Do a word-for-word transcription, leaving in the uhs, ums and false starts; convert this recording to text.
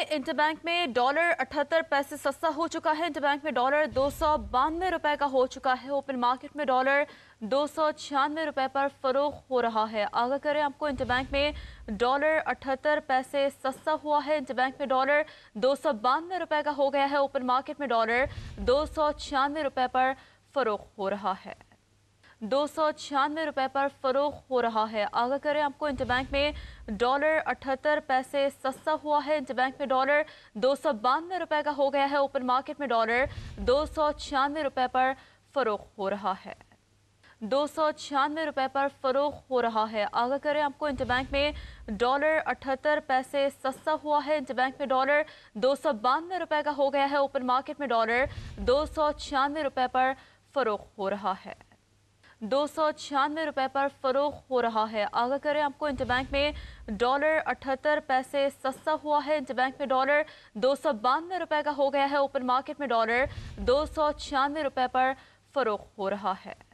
Interbank में dollar अठहत्तर पैसे सस्ता हो चुका है। इंटरबैंक में डॉलर दो सौ बानवे रुपए का हो चुका है। ओपन मार्केट में डॉलर दो सौ छियानवे रुपए पर फरोख्त हो रहा है। आगाह करें आपको, इंटरबैंक में डॉलर अठहत्तर पैसे सस्ता हुआ है। इंटरबैंक में डॉलर दो सौ बानवे रुपए का हो गया है। ओपन मार्केट में डॉलर दो सौ छियानवे रुपए पर फरोख्त हो रहा है। दो सौ छियानवे रुपए पर फरोख्त हो रहा है। आगाह करें आपको, इंटरबैंक में डॉलर अठहत्तर पैसे सस्ता हुआ है। इंटरबैंक में डॉलर दो सौ बानवे रुपए का हो गया है। ओपन मार्केट में डॉलर दो सौ छियानवे रुपए पर फरोख्त हो रहा है। दो सौ छियानवे रुपए पर फरोख्त हो रहा है। आगाह करें आपको, इंटरबैंक में डॉलर अठहत्तर पैसे सस्ता हुआ है। इंटरबैंक में डॉलर दो सौ बानवे रुपए का हो गया है। ओपन मार्केट में डॉलर दो सौ छियानवे रुपए पर फरोख्त हो रहा है। दो सौ छियानवे रुपए पर फरोख्त हो रहा है। आगाह करें आपको, इंटरबैंक में डॉलर अठहत्तर पैसे सस्ता हुआ है। इंटरबैंक में डॉलर दो सौ बानवे रुपए का हो गया है। ओपन मार्केट में डॉलर दो सौ छियानवे रुपए पर फरोख्त हो रहा है।